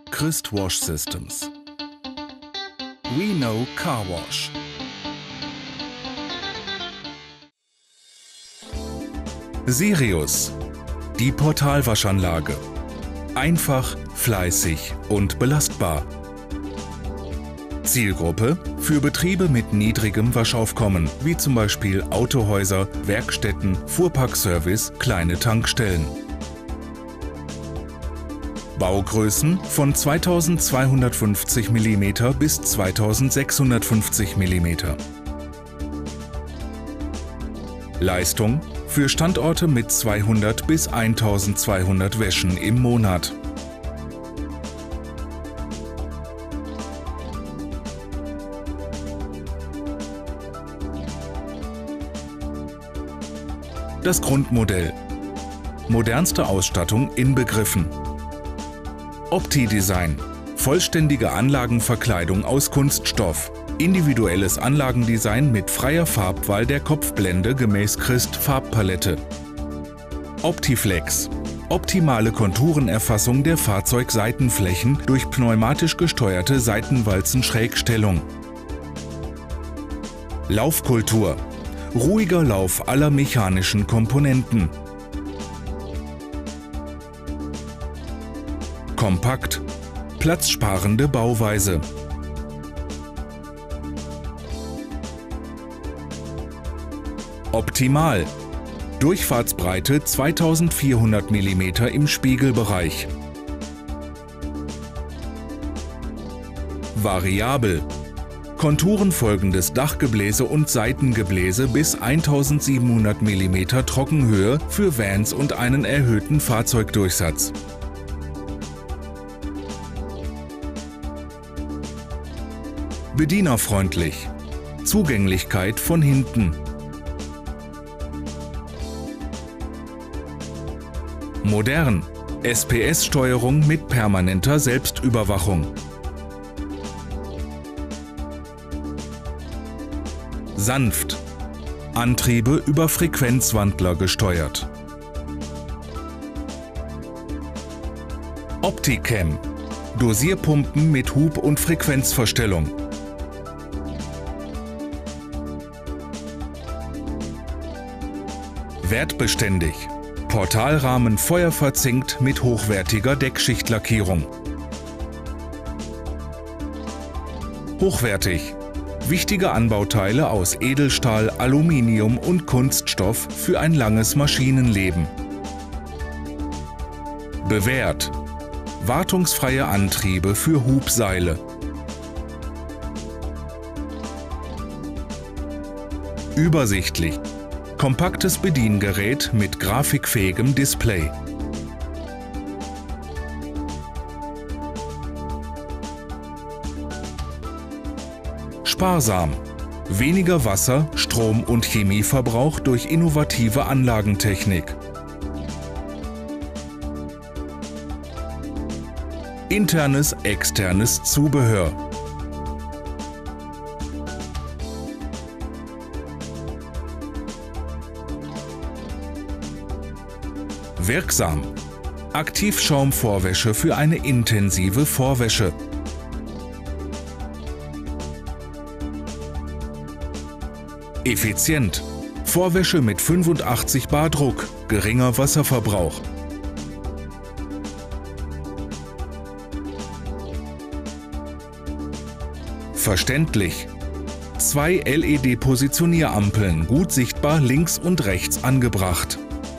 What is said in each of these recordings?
Christ Wash Systems. We know car wash. Sirius, die Portalwaschanlage. Einfach, fleißig und belastbar. Zielgruppe für Betriebe mit niedrigem Waschaufkommen, wie zum Beispiel Autohäuser, Werkstätten, Fuhrparkservice, kleine Tankstellen. Baugrößen von 2250 mm bis 2650 mm. Leistung für Standorte mit 200 bis 1200 Wäschen im Monat. Das Grundmodell. Modernste Ausstattung inbegriffen. Opti-Design. Vollständige Anlagenverkleidung aus Kunststoff. Individuelles Anlagendesign mit freier Farbwahl der Kopfblende gemäß Christ Farbpalette. Optiflex. Optimale Konturenerfassung der Fahrzeugseitenflächen durch pneumatisch gesteuerte Seitenwalzen-Schrägstellung. Laufkultur. Ruhiger Lauf aller mechanischen Komponenten. Kompakt. Platzsparende Bauweise. Optimal. Durchfahrtsbreite 2400 mm im Spiegelbereich. Variabel. Konturenfolgendes Dachgebläse und Seitengebläse bis 1700 mm Trockenhöhe für Vans und einen erhöhten Fahrzeugdurchsatz. Bedienerfreundlich. Zugänglichkeit von hinten. Modern. SPS-Steuerung mit permanenter Selbstüberwachung. Sanft. Antriebe über Frequenzwandler gesteuert. Opti-Cam. Dosierpumpen mit Hub- und Frequenzverstellung. Wertbeständig. Portalrahmen feuerverzinkt mit hochwertiger Deckschichtlackierung. Hochwertig. Wichtige Anbauteile aus Edelstahl, Aluminium und Kunststoff für ein langes Maschinenleben. Bewährt. Wartungsfreie Antriebe für Hubseile. Übersichtlich. Kompaktes Bediengerät mit grafikfähigem Display. Sparsam. Weniger Wasser-, Strom- und Chemieverbrauch durch innovative Anlagentechnik. Internes, externes Zubehör. Wirksam. Aktivschaumvorwäsche für eine intensive Vorwäsche. Effizient. Vorwäsche mit 85 bar Druck, geringer Wasserverbrauch. Verständlich. 2 LED-Positionierrampeln, gut sichtbar links und rechts angebracht.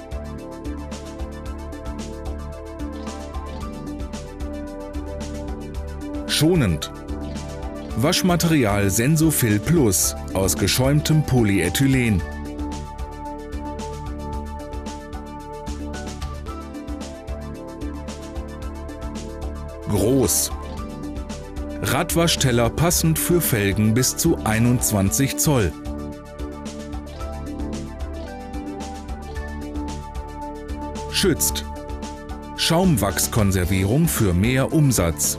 Schonend. Waschmaterial Sensofil Plus aus geschäumtem Polyethylen. Groß. Radwaschteller passend für Felgen bis zu 21 Zoll. Schützt. Schaumwachskonservierung für mehr Umsatz.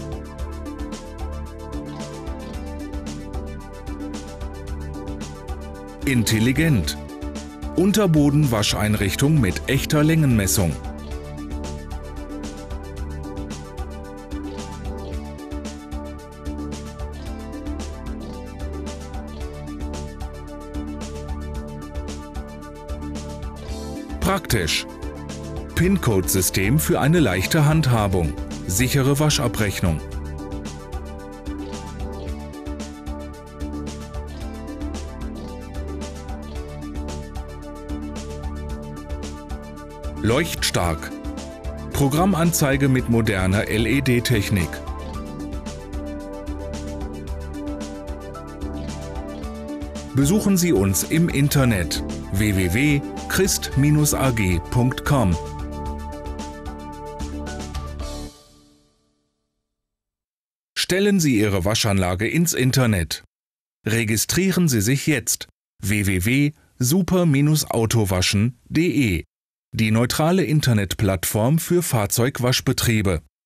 Intelligent. Unterbodenwascheinrichtung mit echter Längenmessung. Praktisch. PIN-Code-System für eine leichte Handhabung. Sichere Waschabrechnung. Leuchtstark. Programmanzeige mit moderner LED-Technik. Besuchen Sie uns im Internet www.christ-ag.com. Stellen Sie Ihre Waschanlage ins Internet. Registrieren Sie sich jetzt www.super-autowaschen.de, die neutrale Internetplattform für Fahrzeugwaschbetriebe.